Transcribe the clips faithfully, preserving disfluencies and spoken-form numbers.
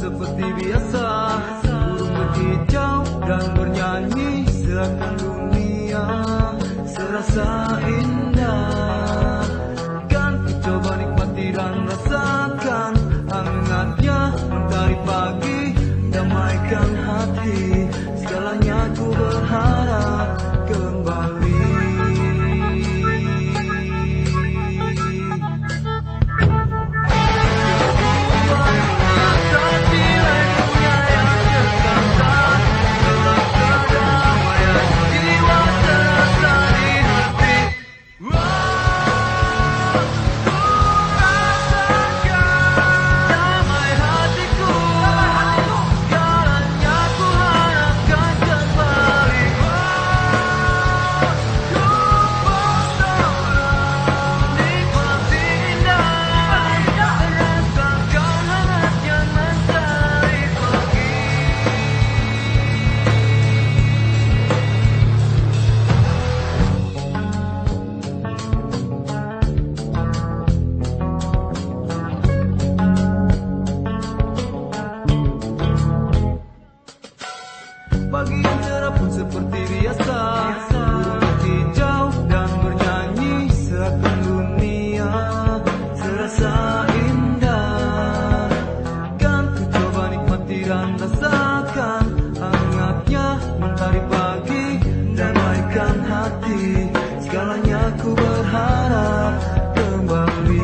seperti biasa. Burung berkicau dan bernyanyi seakan dunia serasa indah. Kan ku coba nikmati dan rasakan hangatnya mentari pagi, damaikan hati. Segalanya ku berharap kembali. Pagi yang cerah pun seperti biasa. Burung berkicau dan bernyanyi seakan dunia serasa indah. Kan ku coba nikmati dan rasakan hangatnya mentari pagi, damaikan hati. Segalanya ku berharap kembali.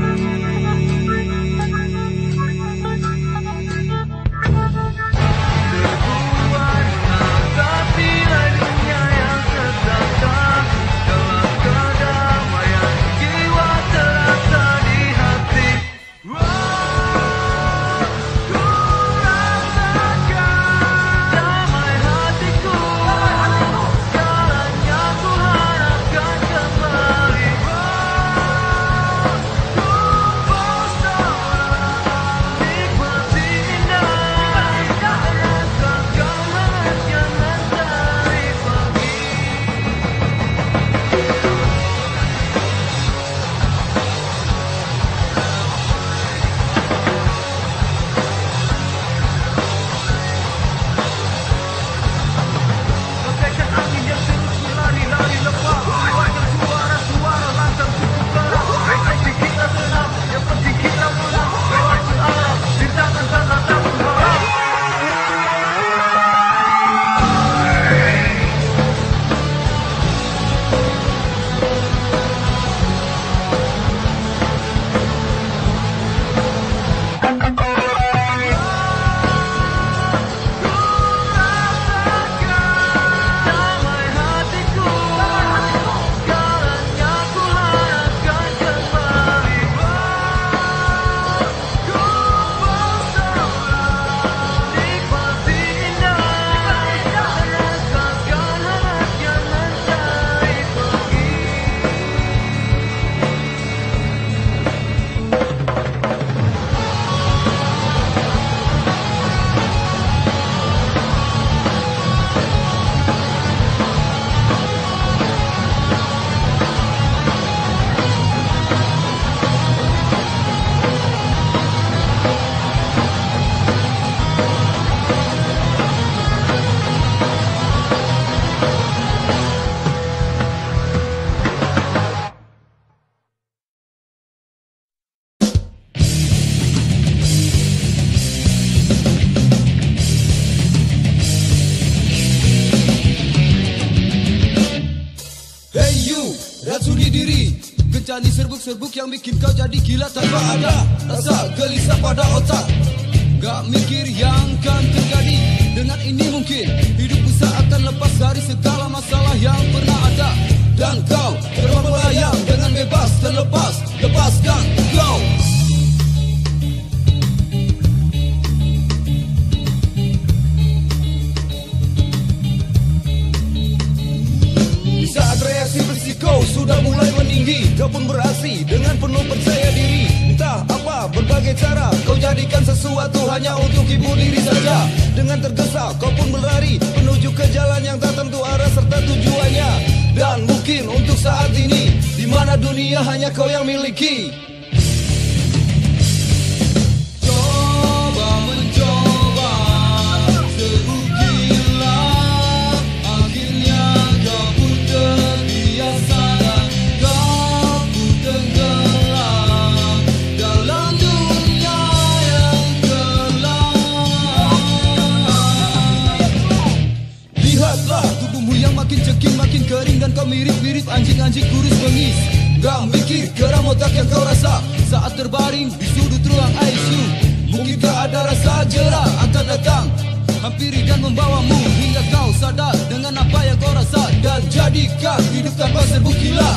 Racuni diri, kencani serbuk-serbuk yang bikin kau jadi gila tanpa ada rasa gelisah pada otak. Gak mikir yang kan terjadi. Dengan ini mungkin hidup bisa akan lepas dari segala masalah yang pernah ada. Dan kau terbang melayang dengan bebas dan lepas. Lepaskan kau. Saat reaksi bersiko sudah mulai meninggi, kau pun beraksi dengan penuh percaya diri. Entah apa berbagai cara kau jadikan sesuatu hanya untuk hibur diri saja. Dengan tergesa kau pun berlari menuju ke jalan yang tak tentu arah serta tujuannya. Dan mungkin untuk saat ini, di mana dunia hanya kau yang miliki. Coba mencoba nasib anjing-anjing kurus bengis. Gak mikir geram otak yang kau rasa saat terbaring di sudut ruang I C U. Mungkinkah ada rasa jera akan datang hampiri dan membawamu hingga kau sadar dengan apa yang kau rasa, dan jadikan hidup tanpa serbuk gila.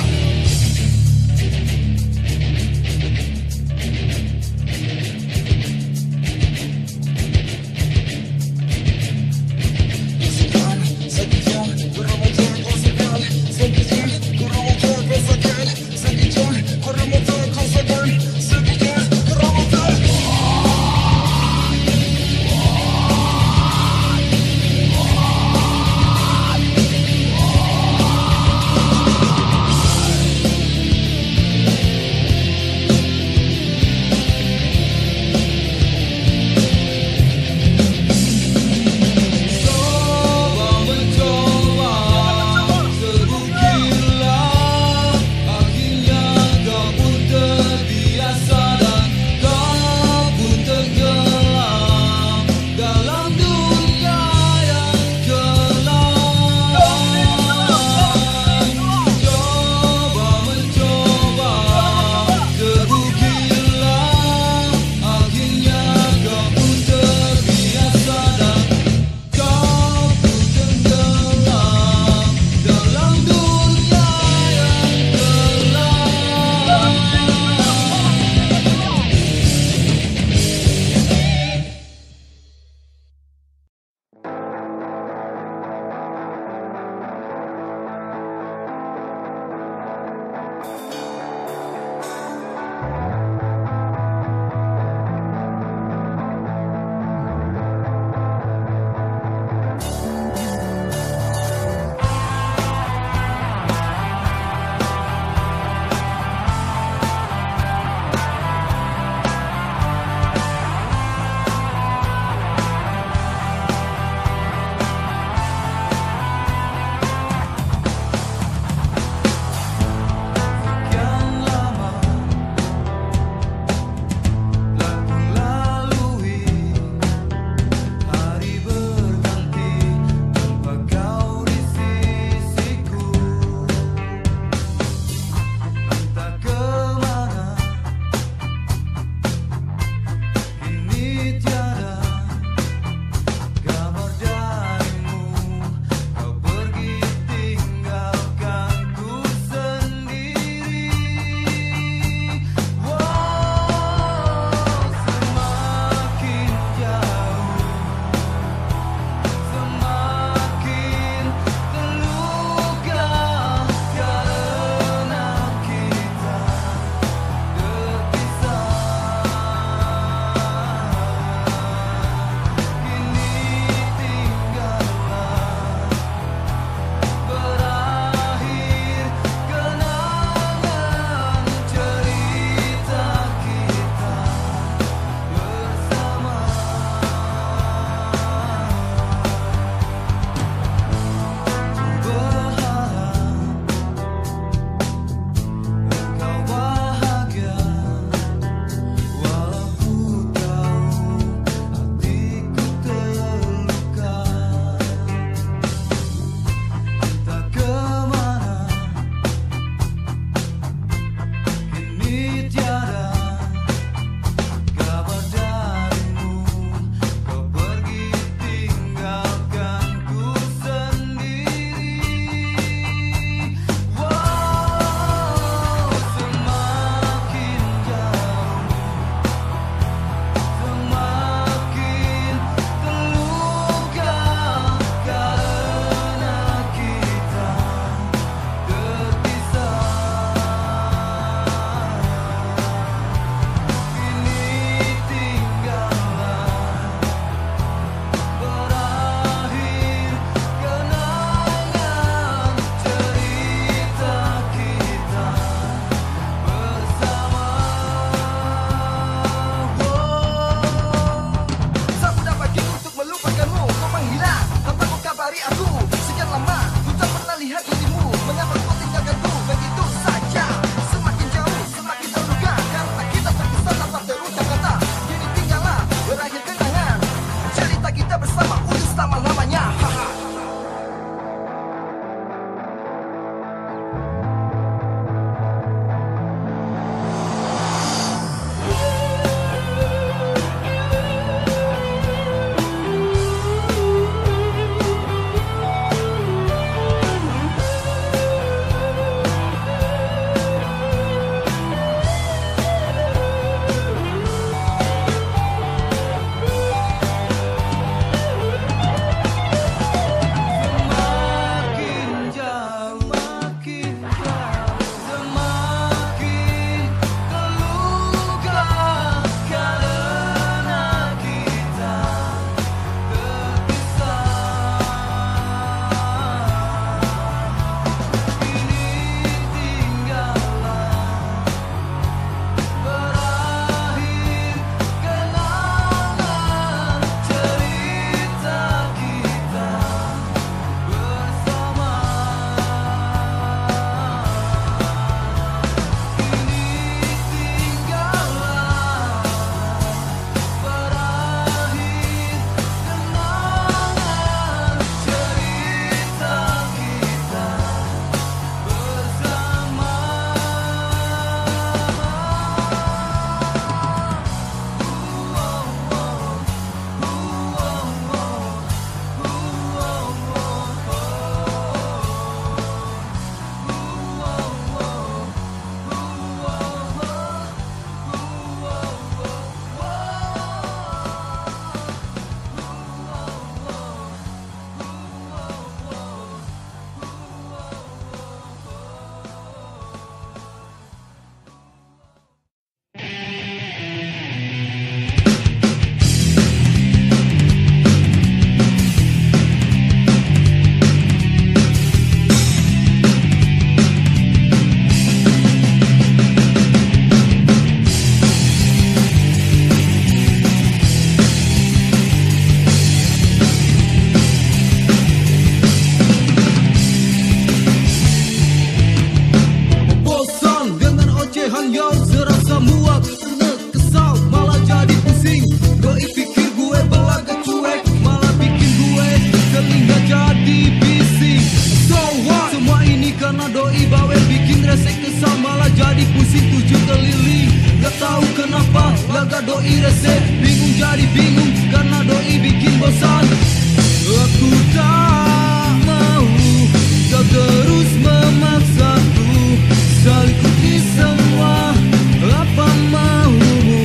jadi bingung karena doi bikin bosan. Aku tak mau kau terus memaksaku, saya ikuti semua apa maumu.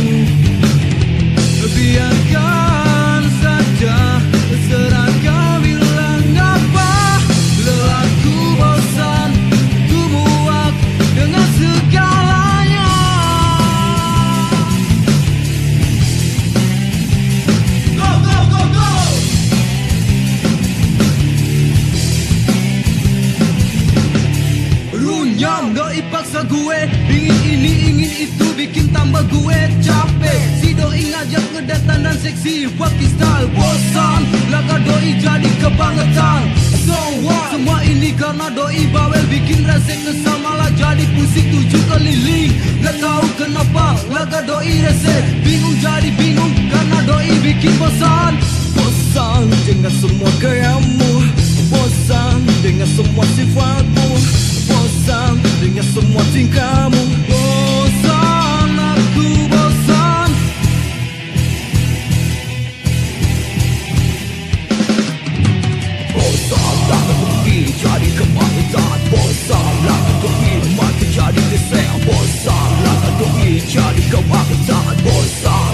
Biarkan saja terserah kau bilang apa. Lelahku bosan, ku muak dengan segalanya. Go, go, go, go! Runyam doi paksa gue, ingin ini ingin itu, bikin tambah gue capek. Si doi ngajak ngedatan dan seksi pakai style, bosan laga doi jadi kebangetan. So what? Semua ini karena doi bawel, bikin rese kesal malah jadi pusing tujuh keliling. Gak tahu kenapa laga doi rese, bingung jadi bingung karena doi bikin bosan. Bosan dengan semua gayamu, bosan dengan semua sifatmu, bosan dengan semua tingkahmu. Bosan, aku bosan. Bosan laga doi jadi kebangetan, bosan laga doi mati jadi desek, bosan laga doi jadi kebangetan, bosan.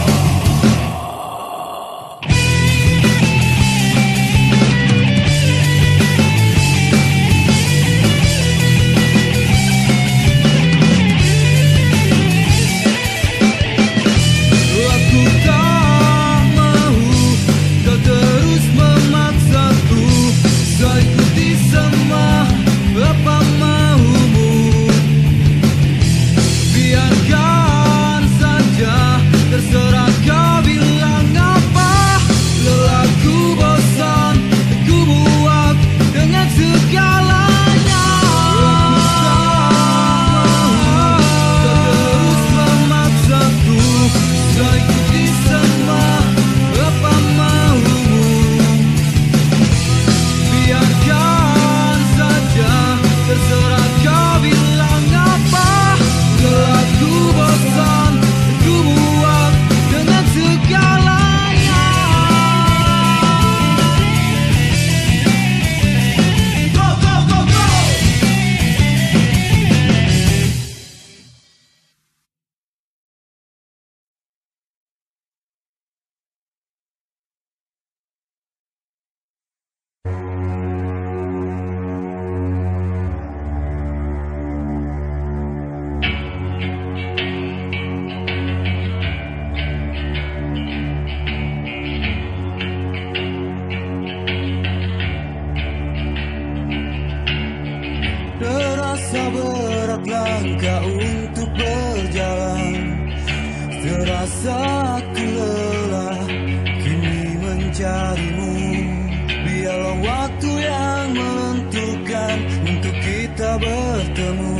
Terasa berat langkah untuk berjalan, terasa aku lelah kini mencarimu. Biarlah waktu yang menentukan untuk kita bertemu.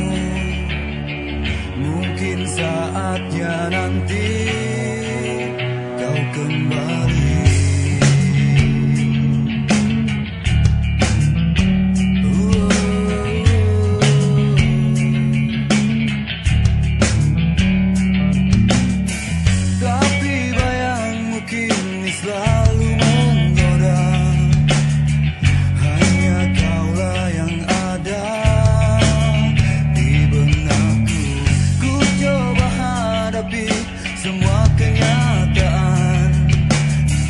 Mungkin saatnya nanti kau kembali. Semua kenyataan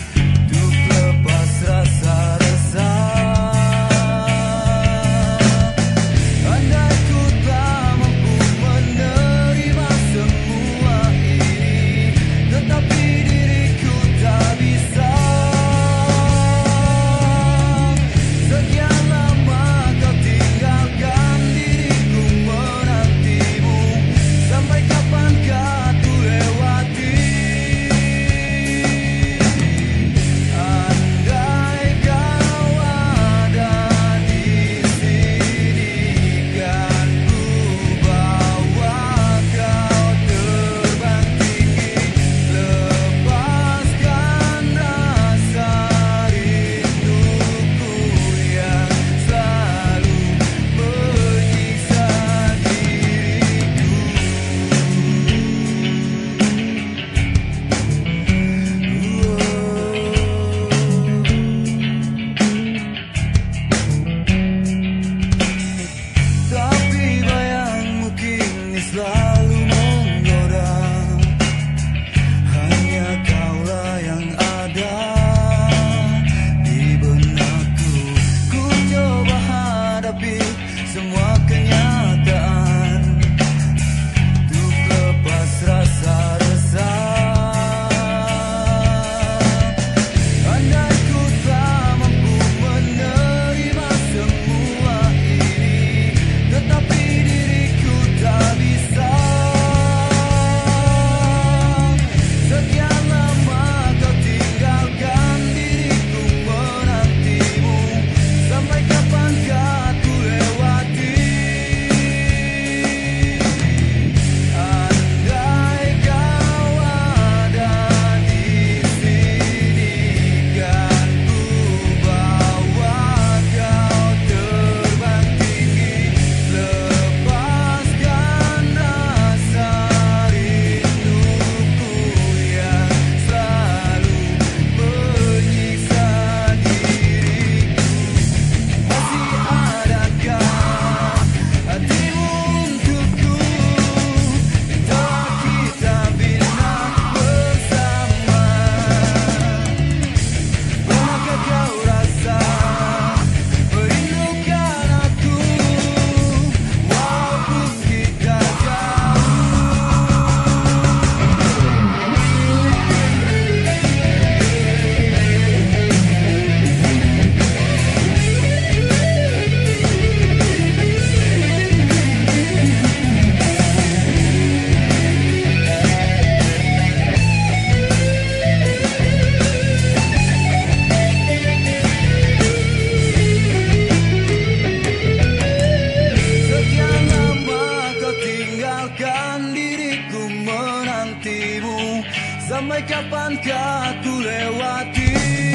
aku lewati.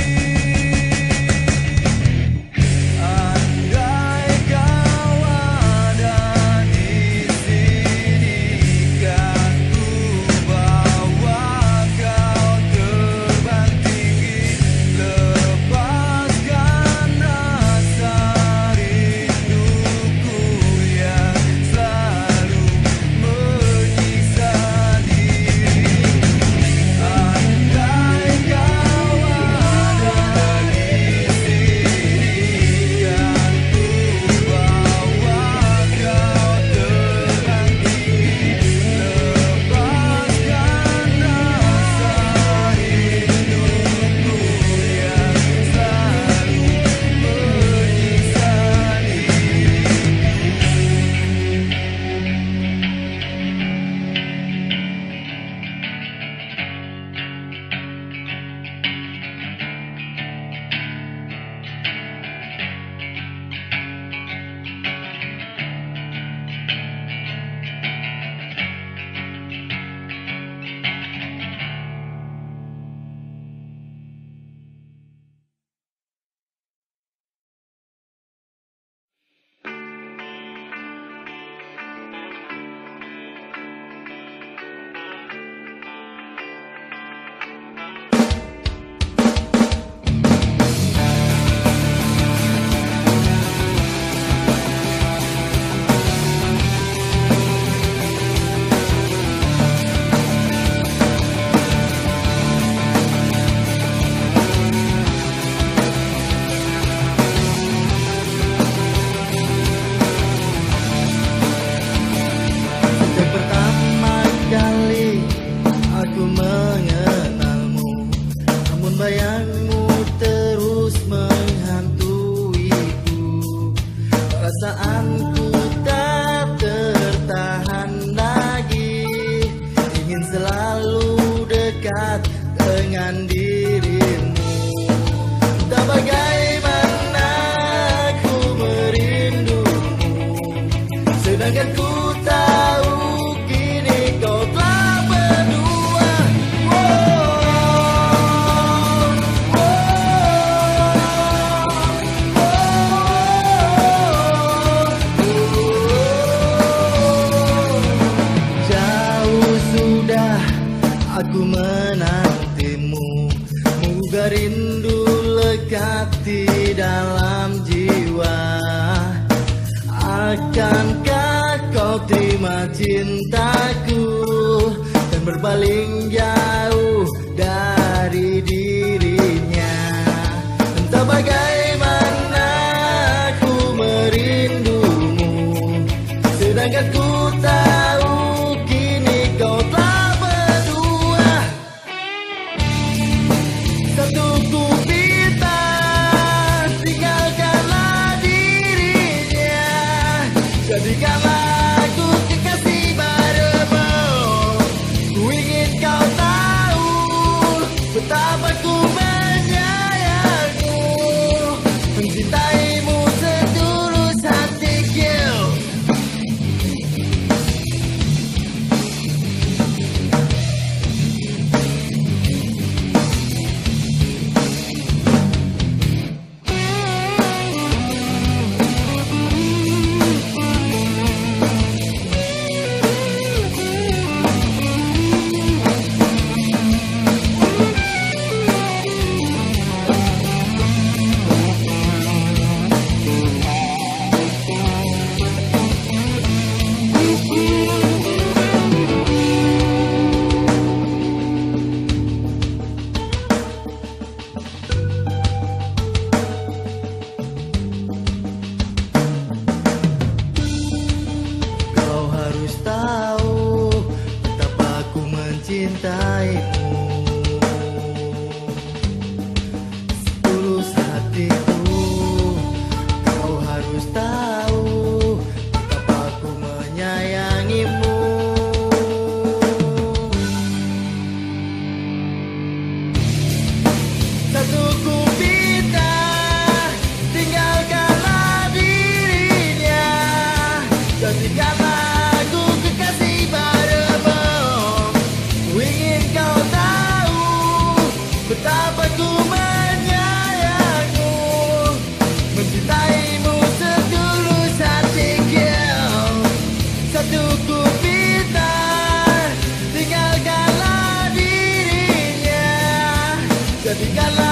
Andai kau ada di sini, kan ku bawa kau terbang tinggi, lepaskan rasa rinduku yang selalu menyiksa diri. Andai kau ada di sini, kan ku bawa kau terbang tinggi, lepaskan rasa rinduku yang selalu menyiksa Sejak pertama kali aku mengenalmu, namun bayangmu terus menghantuiku. Perasaanku tak tertahan lagi, ingin selalu dekat dengan dirimu. Tak bagaimana aku merindumu, sedangkan ku tahu kini kau telah berdua. Jauh sudah aku menantimu, moga rindu lekat di dalam jiwa. Akankah kau terima cintaku dan berpaling jauh dari dirinya? Entah bagaimana aku merindumu, sedangkan ku tahu kini kau telah berdua. Satu ku minta, tinggalkanlah dirinya, jadikanlah aku kekasih padamu. Ku ingin kau tahu betapa ku menyayangmu, mencintaimu setulus hatiku. betapa ku menyayangmu, mencintaimu setulus hatiku. Satu ku minta, tinggalkanlah dirinya, jadikanlah